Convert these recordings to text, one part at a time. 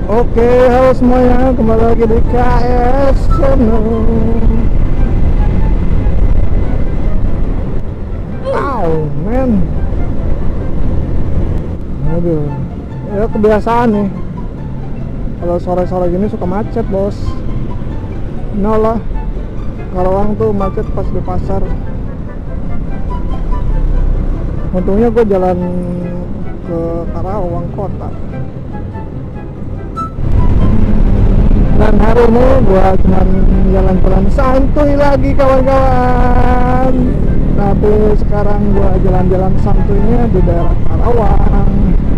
Oke, halo semuanya, kembali lagi di KS Channel. Men. Aduh, ya kebiasaan nih. Kalau sore-sore gini suka macet, bos. No lah, Karawang tuh macet pas di pasar. Untungnya gue jalan ke Karawang kota. Dan hari ini gue cuma jalan-jalan santuy lagi, kawan-kawan. Tapi sekarang gue jalan-jalan santuynya di daerah Karawang,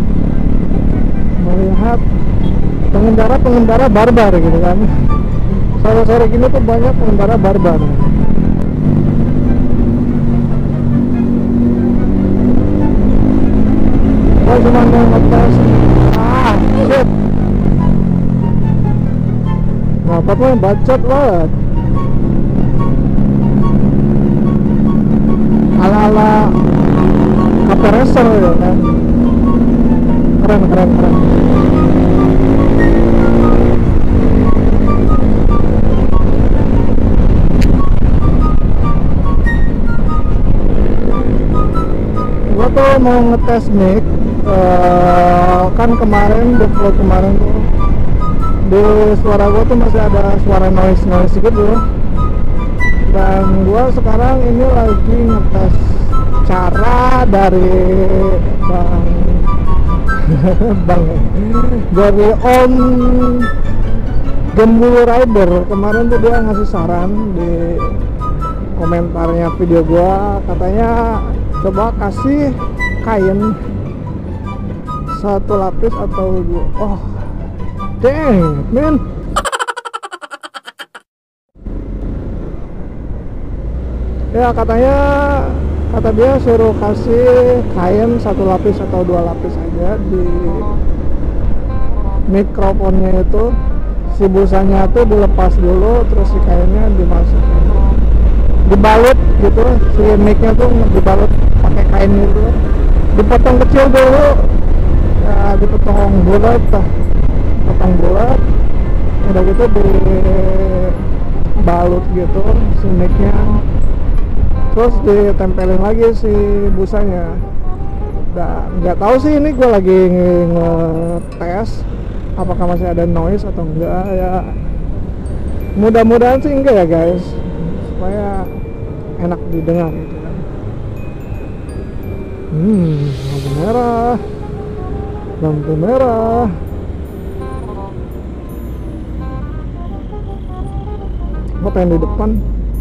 melihat pengendara-pengendara barbar gitu kan. Sore-sore gini tuh banyak pengendara barbar. Gue cuma mau ngetes. Shit. Apa tuh yang bacot banget. Ala-ala KP Racer ya kan. Keren. Gua tuh mau ngetes mic. Kan kemarin, di vlog kemarin tuh, di suara gua tuh masih ada suara noise gitu. Dan gua sekarang ini lagi ngetes cara dari bang dari Om Gembul Rider. Kemarin tuh dia ngasih saran di komentarnya video gua, katanya coba kasih kain satu lapis atau dua. Oh dang man, ya kata dia suruh kasih kain satu lapis atau dua lapis aja di mikrofonnya itu. Si busanya tuh dilepas dulu, terus si kainnya dimasukin, dibalut gitu. Si micnya tuh dibalut pakai kain gitu, dipotong kecil dulu ya, dipotong bulat, potong bulat, udah gitu dibalut gitu si micnya, terus ditempelin lagi si busanya. Nggak tahu sih, ini gue lagi ngetes apakah masih ada noise atau enggak ya. Mudah-mudahan sih enggak ya guys, supaya enak didengar gitu kan. Lampu merah. Gue pengen di depan.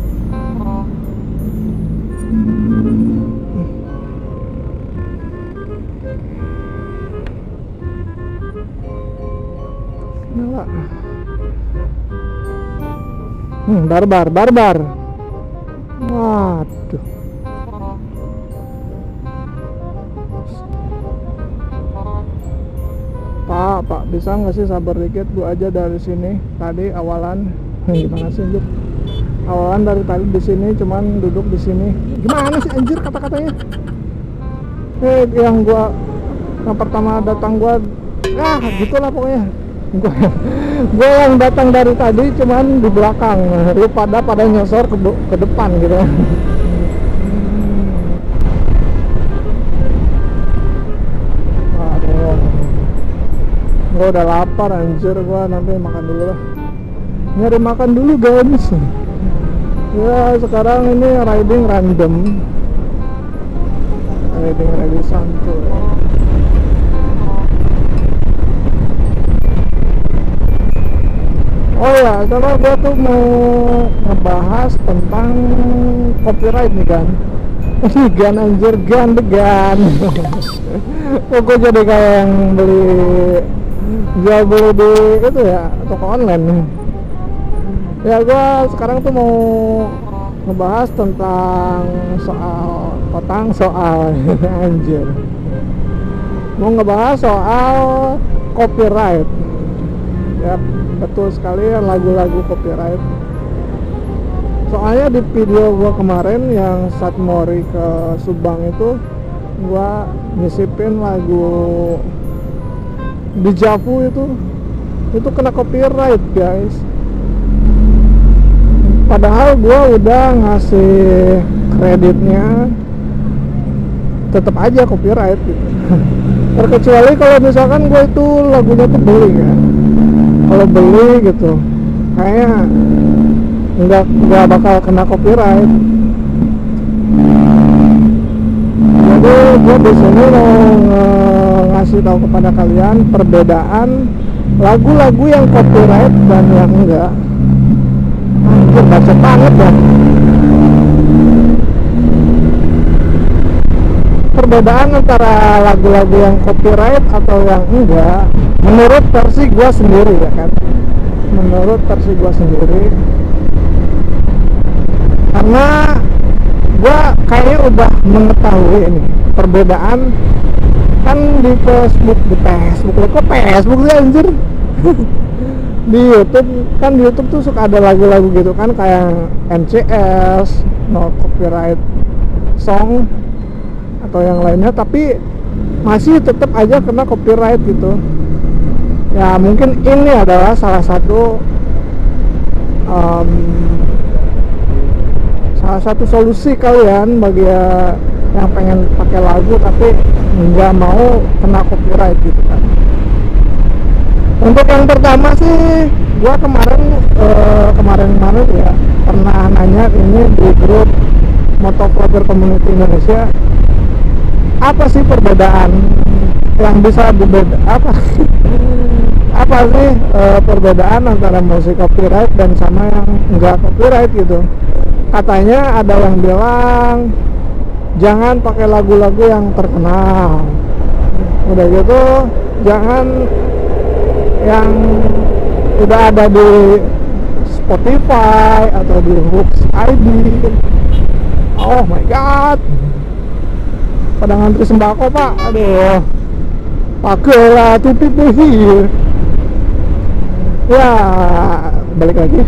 Nyala. Barbar. Waduh. Pak, bisa nggak sih sabar dikit? Gua aja dari sini tadi awalan. Gimana sih anjir? Awalan dari tadi di sini, cuman duduk di sini. Gimana sih anjir kata-katanya? Yang pertama datang gua, gitulah pokoknya. Gua yang datang dari tadi cuman di belakang. Lu pada nyosor ke depan gitu. Gua udah lapar anjir, gua nanti makan dulu lah. Nyari makan dulu guys. Ya sekarang ini riding random, riding santuy. Oh ya, karena gua tuh mau ngebahas tentang copyright nih kan. Ini gan anjir, gan. Kok gue jadi kayak yang jual beli di itu ya, toko online nih. Ya gue sekarang tuh mau ngebahas tentang soal anjir. Mau ngebahas soal copyright. Ya betul sekali, lagu-lagu copyright. Soalnya di video gua kemarin yang Satmori ke Subang itu, gua nyisipin lagu Deja Vu itu itu kena copyright guys. Padahal gue udah ngasih kreditnya, tetap aja copyright gitu. Terkecuali kalau misalkan gue itu lagunya tuh beli kan. Kalau beli gitu kayaknya nggak bakal kena copyright. Jadi gue di sini mau ngasih tahu kepada kalian perbedaan lagu-lagu yang copyright dan yang enggak. Anjir, baca banget ya. Perbedaan antara lagu-lagu yang copyright atau yang enggak, menurut versi gue sendiri ya kan. Menurut versi gue sendiri, karena gue kayaknya udah mengetahui ini perbedaan. Kan di Facebook loh, kok Facebook sih anjir. Di YouTube kan, di YouTube tuh suka ada lagu-lagu gitu kan, kayak NCS, no copyright song atau yang lainnya, tapi masih tetap aja kena copyright gitu. Ya mungkin ini adalah salah satu solusi kalian bagi yang pengen pakai lagu tapi nggak mau kena copyright gitu kan. Untuk yang pertama sih, gua kemarin ya pernah nanya ini di grup Motovlogger Community Indonesia, apa sih perbedaan yang bisa apa sih perbedaan antara musik copyright dan sama yang enggak copyright gitu. Katanya ada yang bilang jangan pakai lagu-lagu yang terkenal, udah gitu jangan yang udah ada di Spotify atau di Hooks ID. Oh my god, pada ngantri sembako pak, aduh, pakailah titip deh. Ya balik lagi.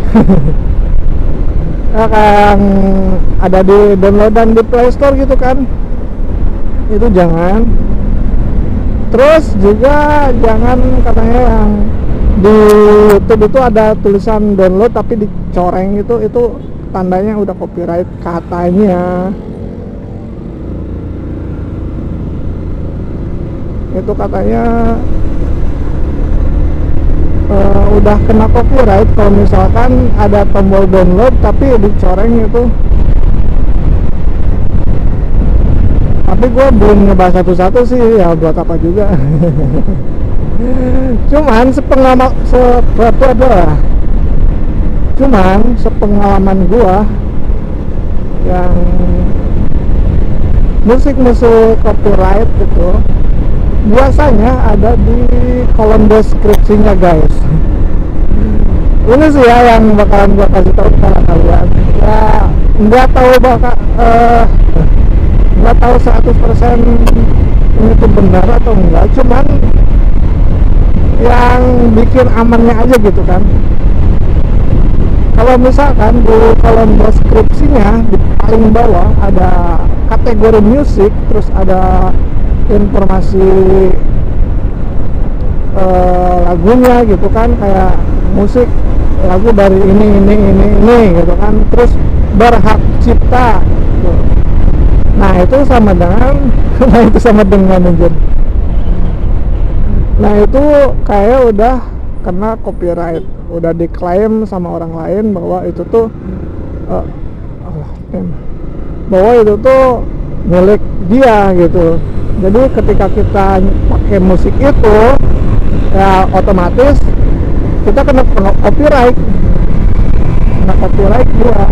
Ya kan ada di downloadan di Play Store gitu kan, itu jangan. Terus juga jangan katanya yang di YouTube itu ada tulisan download tapi dicoreng, itu tandanya udah copyright katanya. Itu katanya udah kena copyright kalau misalkan ada tombol download tapi dicoreng itu. Tapi gue belum ngebahas satu-satu sih, ya buat apa juga. Cuman sepengalaman gue yang musik-musik copyright itu biasanya ada di kolom deskripsinya guys. Ini sih ya yang bakalan gue kasih tahu kepada kalian. Ya nggak tahu 100% ini tuh benar atau enggak, cuman yang bikin amannya aja gitu kan. Kalau misalkan di kolom deskripsinya di paling bawah ada kategori musik, terus ada informasi lagunya gitu kan, kayak musik lagu dari ini gitu kan, terus berhak cipta gitu. Nah itu sama dengan anjir. Nah itu kayak udah kena copyright, udah diklaim sama orang lain bahwa itu tuh bahwa itu tuh milik dia gitu. Jadi ketika kita pakai musik itu, ya otomatis kita kena copyright dia.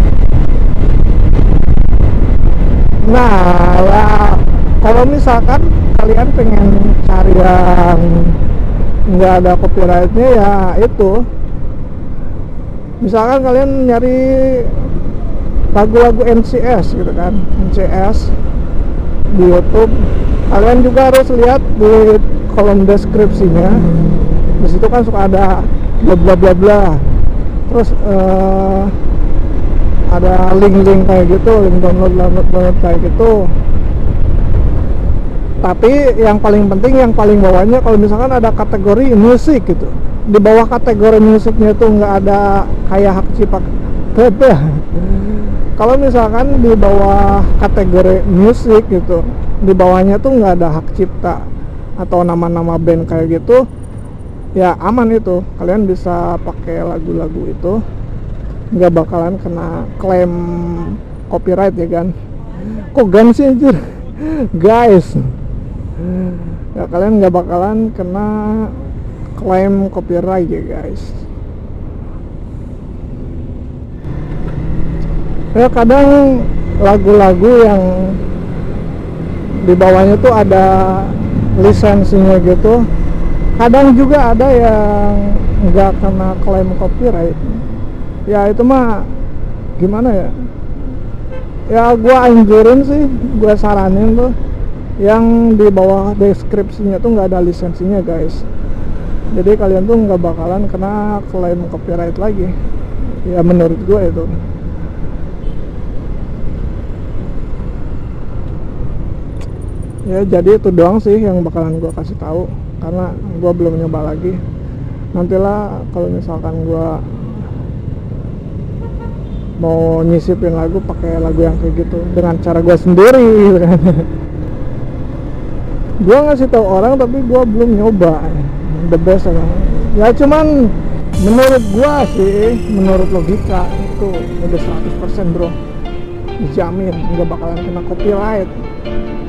Nah ya, kalau misalkan kalian pengen cari yang nggak ada copyrightnya, ya itu misalkan kalian nyari lagu-lagu NCS gitu kan, NCS di YouTube, kalian juga harus lihat di kolom deskripsinya. Di situ kan suka ada bla bla bla bla, terus ada link-link kayak gitu, link download kayak gitu. Tapi yang paling penting, yang paling bawahnya kalau misalkan ada kategori musik gitu, di bawah kategori musiknya tuh nggak ada kayak hak cipta. Kalau misalkan di bawah kategori musik gitu, di bawahnya tuh nggak ada hak cipta atau nama-nama band kayak gitu, ya aman itu. Kalian bisa pakai lagu-lagu itu, nggak bakalan kena klaim copyright ya kan. Kok gan sih anjir guys, ya kalian nggak bakalan kena klaim copyright ya guys. Ya kadang lagu-lagu yang di bawahnya tuh ada lisensinya gitu, kadang juga ada yang nggak kena klaim copyright. Ya itu mah gimana ya, ya gua anjurin sih, gua saranin tuh yang di bawah deskripsinya tuh nggak ada lisensinya guys. Jadi kalian tuh nggak bakalan kena klaim copyright lagi, ya menurut gua itu. Ya jadi itu doang sih yang bakalan gue kasih tahu, karena gue belum nyoba lagi. Nantilah kalau misalkan gue mau nyisipin lagu, pakai lagu yang kayak gitu dengan cara gue sendiri gitu kan. Gue ngasih tahu orang tapi gue belum nyoba. The best emang. Ya cuman menurut gue sih, menurut logika itu udah 100% bro, dijamin nggak bakalan kena copyright.